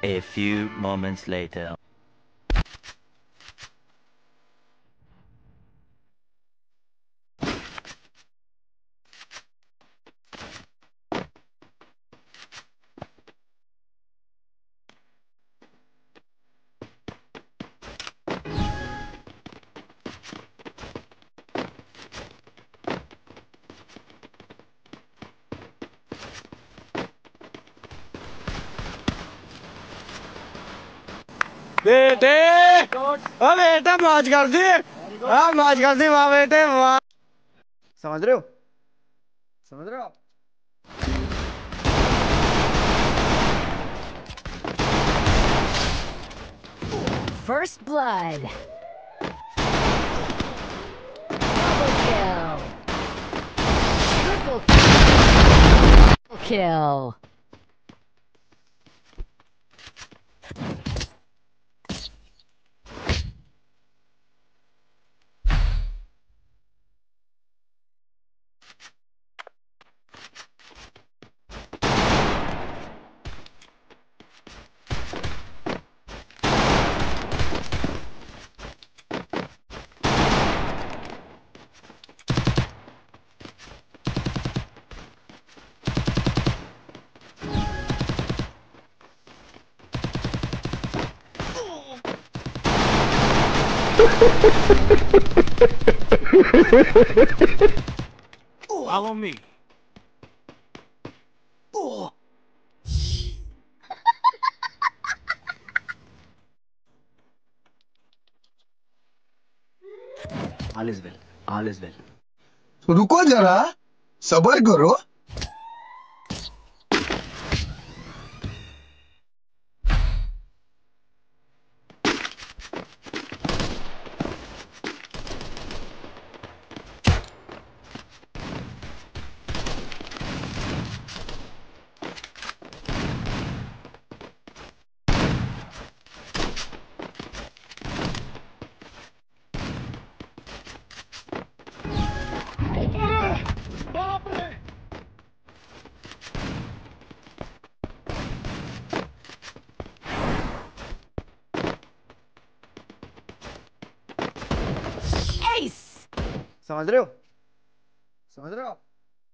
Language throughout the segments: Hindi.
A few moments later. बेटे ओ बेटा मौज कर दी। हाँ मौज कर दी वाह बेटे वाह। समझ रहे हो समझ रहे हो। First blood. Double kill. Triple kill. Follow me. All is well. All is well. रुको जरा सबर करो। Ace! समझ रहे हो समझ रहे हो।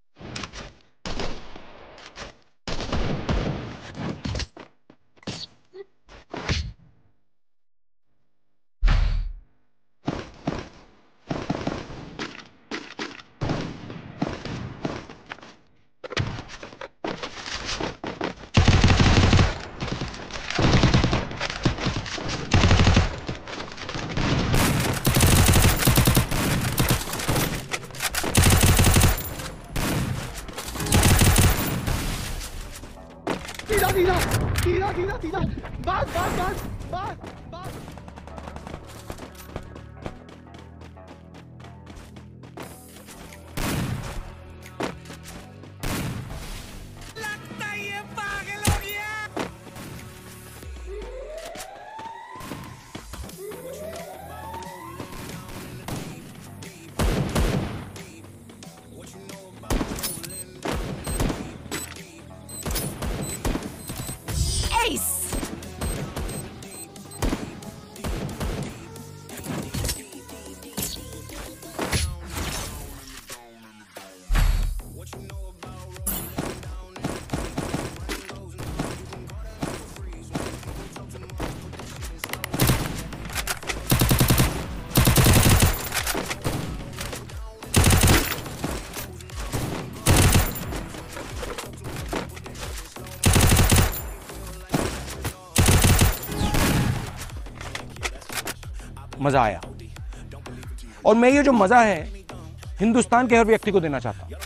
सीधा बस बस बस बस बस। Ace! मजा आया और मैं ये जो मजा है हिंदुस्तान के हर व्यक्ति को देना चाहता हूं।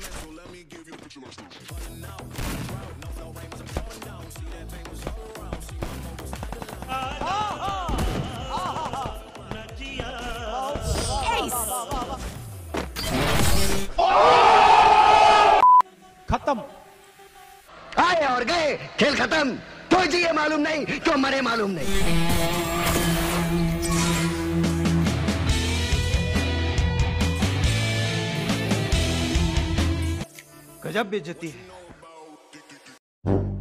खत्म आए और गए, खेल खत्म। तो जिए मालूम नहीं, क्यों मरे मालूम नहीं। गजब बेइज्जती है।